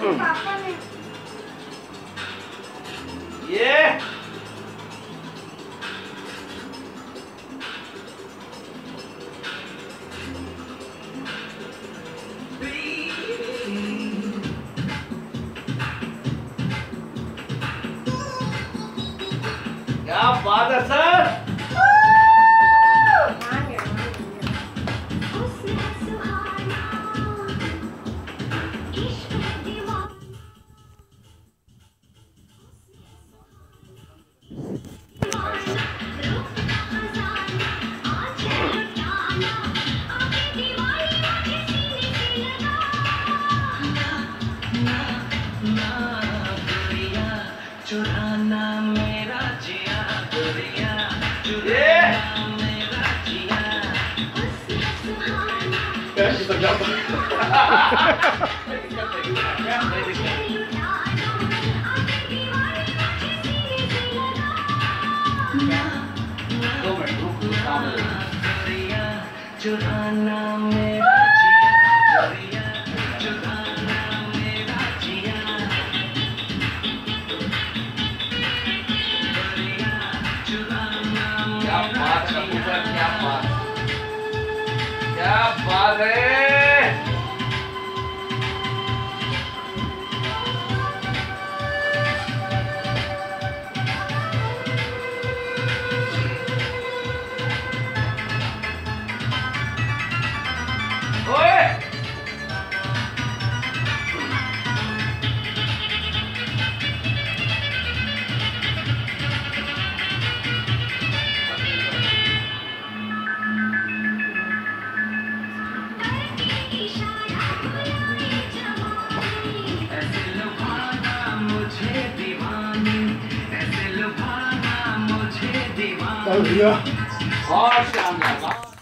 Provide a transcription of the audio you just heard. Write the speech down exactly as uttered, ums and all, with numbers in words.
पापा ने ये क्या बात है सर। चुराना मेरा जिया गोरिया, चुराना मेरा जिया। चुराना मेरा जिया गोरिया, चुराना मेरा जिया। क्या बात है सर, क्या बात, क्या बात है। ओए ऐसे लुभाना मुझे दीवानी, और शानदार।